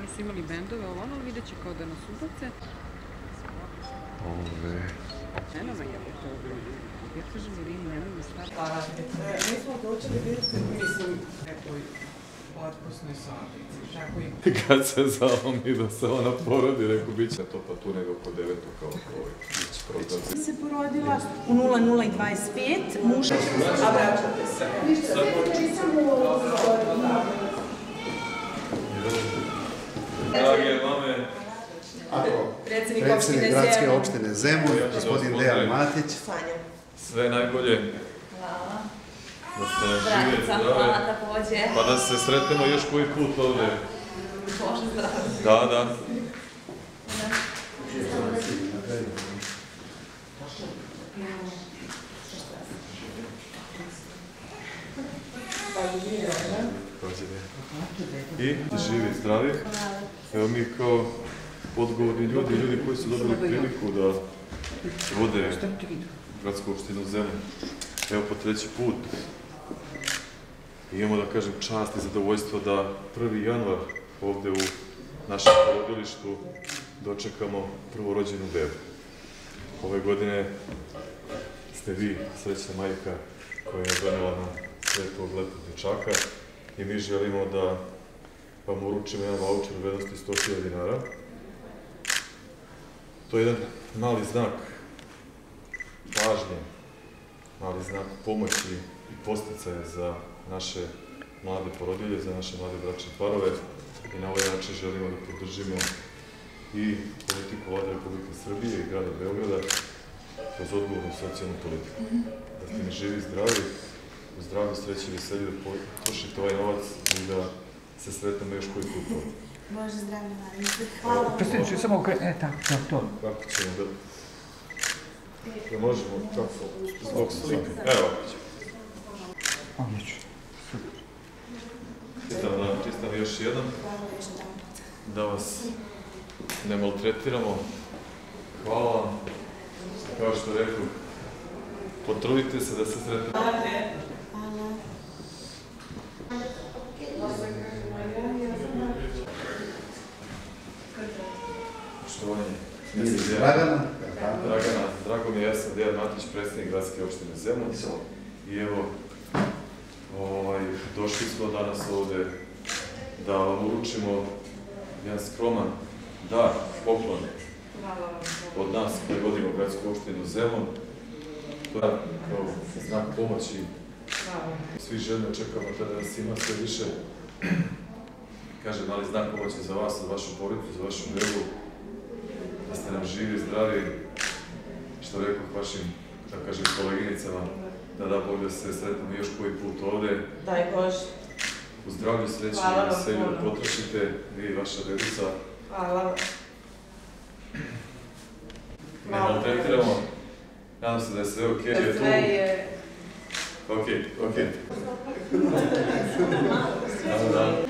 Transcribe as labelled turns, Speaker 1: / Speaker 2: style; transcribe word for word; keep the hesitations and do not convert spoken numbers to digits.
Speaker 1: nisu imali bendove, ovo ono, vidjet će kao da nas ubace.
Speaker 2: Ove...
Speaker 1: Nenova je to, ja kažem Irini, nemoj mi staviti.
Speaker 3: Mi smo dočeli vidjeti, mislim, nekoj otpusnoj sobici.
Speaker 2: Kad se zalomi da se ona porodi, rekao, bit će to pa tu nego po devetu kao ovaj, bit će prodazi.
Speaker 4: Se porodila u nula nula dvadeset pet, muž...
Speaker 3: A vraćate se. Ništa, nisam u ovom
Speaker 2: Drage mame,
Speaker 5: Predsjednik gradske opštine Zemun, gospodin Dejan Matić.
Speaker 2: sve najbolje.
Speaker 4: Hvala.
Speaker 2: Da ste nam žive,
Speaker 4: Dragica, hvala takođe.
Speaker 2: Pa da se sretnemo još koji put ovde.
Speaker 4: Bože zdravo.
Speaker 2: Da, da. I živi, zdravi. Evo mi kao odgovorni ljudi, ljudi koji su dobili priliku da vode gradsku opštinu Zemun. Evo po treći put imamo, da kažem, čast i zadovoljstvo da prvi januar ovde u našem porodilištu dočekamo prvorođenu bebu. Ove godine ste vi srećna majka koja je donela nam svetog lepog dečaka i mi želimo da vam uručimo jedan vaučer u vrednosti sto hiljada dinara. To je jedan mali znak pažnje, mali znak pomoći i podsticaja za naše mlade porodilje, za naše mlade bračne parove i na ovaj način želimo da podržimo i politiku Vlade Republike Srbije i grada Beograda kroz odgovornu socijalnu politiku. Da ste mi živi i zdravi, u zdravlju, sreći i veselju da potrošite ovaj novac i da se sretnemo još koji put ovdje.
Speaker 4: Bože zdravlje, Marija. Hvala.
Speaker 6: Predsjedniče, samo okrenuti, e, tako, to, to.
Speaker 2: Kako ćemo da... Da možemo, kako, zbog slike. Evo, ovako ćemo.
Speaker 6: Ovdje ću. Super.
Speaker 2: Čitam da čistam još jedan. Da vas ne maltretiramo. Hvala vam. Kao što rekao, potrudite se da se sretnemo.
Speaker 4: Hvala.
Speaker 2: Poštovanje.
Speaker 5: Dragana.
Speaker 2: Dragana, drago mi je, ja sam Dejan Matić, predsjednik gradske opštine Zemun. I evo, došli smo danas ovde da vam uručimo jedan skroman dar, poklon od nas koji vodimo gradsku opštinu Zemun. To je kao znak pomoći. Svi željno čekamo tada nas ima sve više. Kažem, mali znak pomoći za vas, za vašu porodicu, za vašu bebu. Da ste nam živi, zdravi, što rekao vašim, da kažem, koleginicama, da da Bog da se sretnemo još koji put ovde.
Speaker 3: Daj Bože.
Speaker 2: U zdravlju, sreći i veselju da potrošite, vi i vaša bebica.
Speaker 3: Hvala vam.
Speaker 2: Ne maltretiramo. Nadam se da je sve okej.
Speaker 3: Sve je...
Speaker 2: Okej, okej. Hvala.